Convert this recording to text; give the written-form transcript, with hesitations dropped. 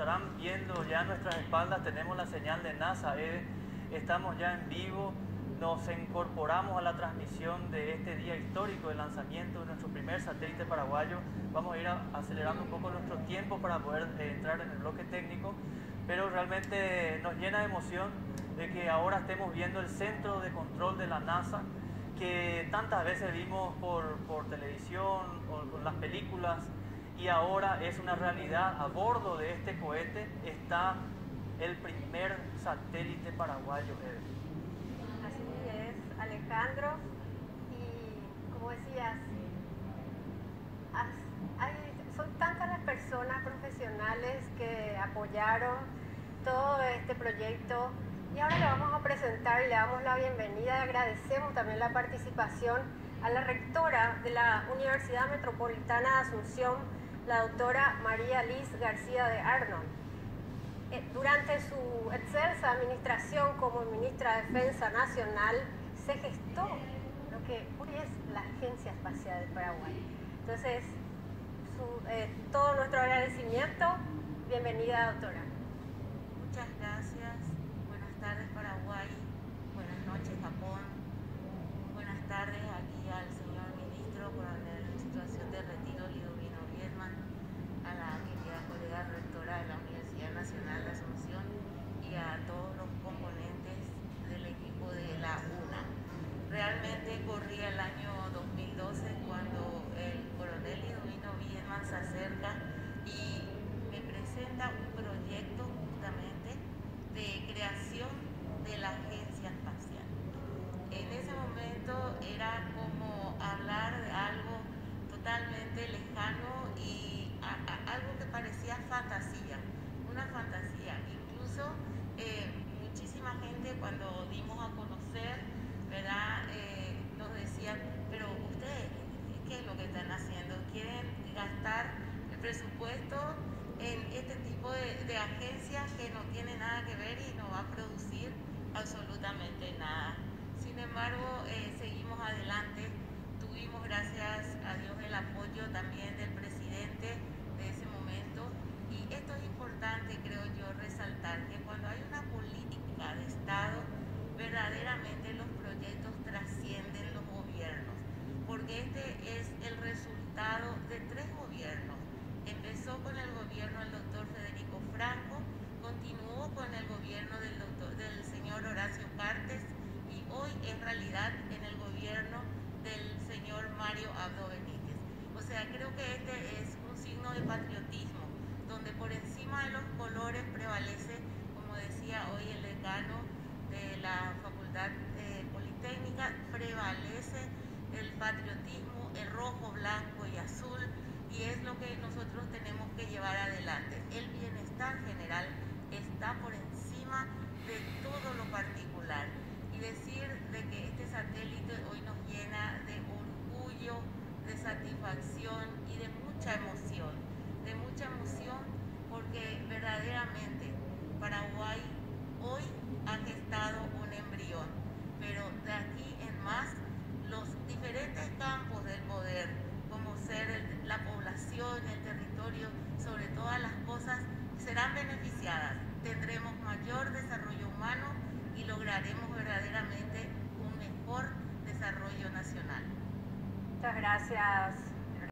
estarán viendo ya a nuestras espaldas, tenemos la señal de NASA. Estamos ya en vivo, nos incorporamos a la transmisión de este día histórico de lanzamiento de nuestro primer satélite paraguayo. Vamos a ir acelerando un poco nuestro tiempo para poder entrar en el bloque técnico, pero realmente nos llena de emoción de que ahora estemos viendo el centro de control de la NASA, que tantas veces vimos por televisión o con las películas, y ahora es una realidad. A bordo de este cohete está el primer satélite paraguayo. Así es, Alejandro, y como decías, son tantas las personas profesionales que apoyaron todo este proyecto, y ahora le vamos a presentar y le damos la bienvenida. Agradecemos también la participación a la rectora de la Universidad Metropolitana de Asunción, la doctora María Liz García de Arnold. Durante su excelsa administración como ministra de Defensa Nacional, se gestó lo que hoy es la Agencia Espacial del Paraguay. Entonces, todo nuestro agradecimiento. Bienvenida, doctora. Muchas gracias. Buenas tardes, Paraguay. Buenas noches, Japón. Buenas tardes aquí al señor ministro coronel en situación de retiro, Liduvino Viedma, a la querida colega rectora de la Universidad Nacional de Asunción y a todos los componentes del equipo de la UNA. Realmente corría el año 2012 cuando el coronel Liduvino Viedma se acerca y me presenta un proyecto justamente de creación de la Agencia Espacial. En ese momento era como hablar de algo totalmente lejano y algo que parecía fantasía, una fantasía. Incluso muchísima gente, cuando dimos a conocer, ¿verdad? Nos decían, pero ustedes, ¿qué es lo que están haciendo? ¿Quieren gastar el presupuesto en este tipo de agencias que no tiene nada que ver y no va a producir absolutamente nada? Sin embargo, seguimos adelante. Tuvimos, gracias a Dios, el apoyo también del presidente de ese momento. Y esto es importante, creo yo, resaltar que cuando hay una política de Estado, verdaderamente los proyectos trascienden los gobiernos, porque este es el resultado de 3 gobiernos. Empezó con el gobierno del doctor Federico Franco, continuó con el gobierno del señor Horacio Cartes, y hoy es realidad en el gobierno del señor Mario Abdo Benítez. O sea, creo que este es un signo de patriotismo, donde por encima de los colores prevalece, como decía hoy el decano de la Facultad Politécnica, prevalece el patriotismo, el rojo, blanco y azul, y es lo que nosotros tenemos que llevar adelante. El bienestar general está por encima de todo lo particular. Y decir de que este satélite hoy nos llena de orgullo, de satisfacción y de mucha emoción porque verdaderamente Paraguay hoy ha gestado un embrión, pero de aquí en más los diferentes campos del poder, como ser la población, el territorio, sobre todas las cosas, serán beneficiadas. Tendremos mayor desarrollo humano y lograremos verdaderamente un mejor desarrollo nacional. Muchas gracias,